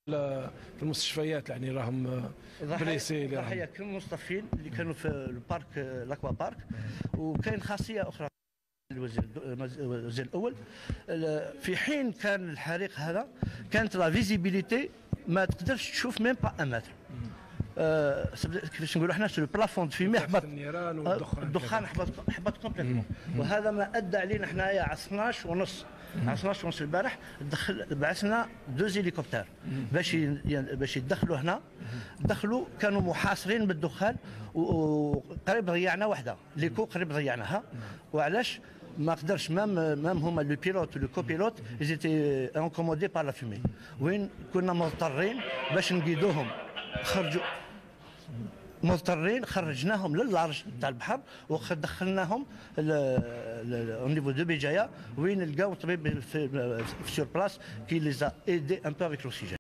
في المستشفيات يعني راهم بليسي ضحايا كانوا مصطفين اللي كانوا في البارك الاكوا بارك. وكاين خاصيه اخرى الوزير الاول، في حين كان الحريق هذا كانت لا فيزيبيليتي ما تقدرش تشوف ميم با ان متر. كيفاش نقولوا احنا سو البلافون في مي حبط النيران والدخان، الدخان حبط كومبليتمون. وهذا ما ادى علينا حنايا على 12 ونص على 12 ونص البارح بعثنا 2 هليكوبتر باش يدخلوا هنا. دخلوا كانوا محاصرين بالدخان وقريب ضيعنا واحده ليكو، قريب ضيعناها. وعلاش ما قدرش مام هما لو بيلوت ولو كوبيلوت ايزيتي انكومودي بار لا فومي. وين كنا مضطرين باش نقيدوهم، خرجناهم للعرش تاع البحر ودخلناهم او نيفو دو بجايه، وين لقاو طبيب في سور بلاس كي ليزا ايدي ان بو افيك لوكسيجين.